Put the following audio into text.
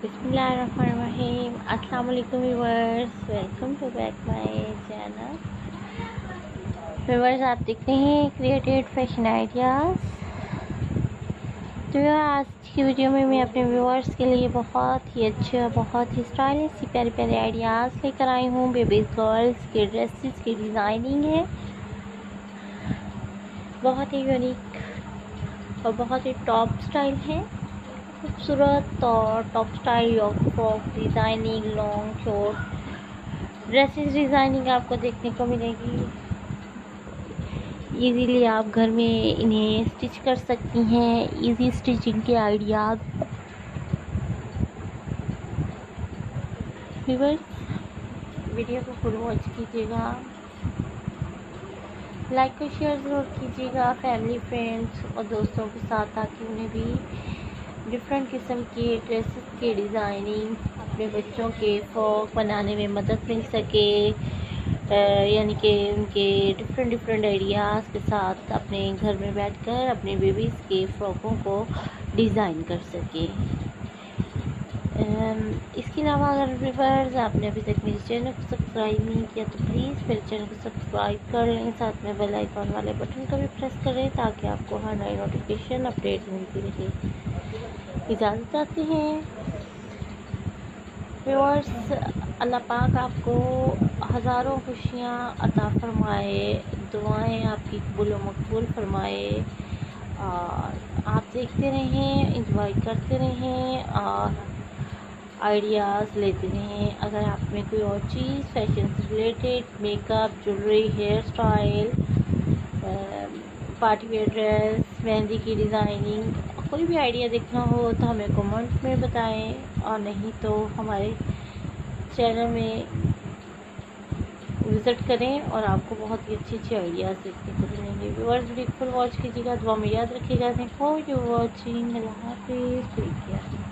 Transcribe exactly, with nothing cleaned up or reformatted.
बिस्मिल्लाहिर्रहमानिर्रहीम। अस्सलाम वालेकुम viewers, welcome to back my channel. Viewers, आप देख रहे हैं क्रिएटेड फैशन आइडियाज़। तो आज की वीडियो में मैं अपने व्यूअर्स के लिए बहुत ही अच्छे और बहुत ही स्टाइलिश सी प्यारे प्यारे आइडियाज़ लेकर आई हूँ। बेबीज गर्ल्स के ड्रेसेस की डिज़ाइनिंग है, बहुत ही यूनिक और बहुत ही टॉप स्टाइल है। खूबसूरत और टॉप स्टाइल और frock designing, long short dresses designing आपको देखने को मिलेगी। इजीली आप घर में इन्हें स्टिच कर सकती हैं। इजी स्टिचिंग के आइडियाज़। व्यूअर्स, वीडियो को फुल वॉच कीजिएगा, लाइक और शेयर ज़रूर कीजिएगा फैमिली, फ्रेंड्स और दोस्तों के साथ, ताकि उन्हें भी डिफरेंट किस्म की ड्रेसेस की डिज़ाइनिंग, अपने बच्चों के फ्रॉक बनाने में मदद मिल सके। यानी कि उनके डिफरेंट डिफरेंट आइडियाज़ के साथ अपने घर में बैठकर अपने बेबीज़ के फ्रॉकों को डिज़ाइन कर सके। इसके अलावा अगर व्यूअर्स आपने अभी तक मेरे चैनल को सब्सक्राइब नहीं किया तो प्लीज़ मेरे चैनल को सब्सक्राइब कर लें, साथ में बेल आइकॉन वाले बटन को भी प्रेस करें ताकि आपको हर नई नोटिफिकेशन अपडेट मिलती रहे। इजाज़त चाहते हैं व्यूअर्स। अल्लाह पाक आपको हज़ारों खुशियाँ अता फरमाए, दुआएं आपकी कबूल व मकबूल फरमाए। और आप देखते रहें, इंजॉय करते रहें और आइडियाज़ लेते रहें। अगर आप में कोई और चीज़ फैशन से related, makeup, jewellery, hair style, party wear dress, मेहंदी की डिज़ाइनिंग, कोई भी आइडिया देखना हो तो हमें कमेंट में बताएं, और नहीं तो हमारे चैनल में विज़िट करें और आपको बहुत ही अच्छी अच्छी आइडियाज़ देखने को मिलेंगे। व्यूअर्स, वीडियो फुल वॉच कीजिएगा, दुआ में याद रखिएगा। Thank for you watching. अल्लाह हाफिज़।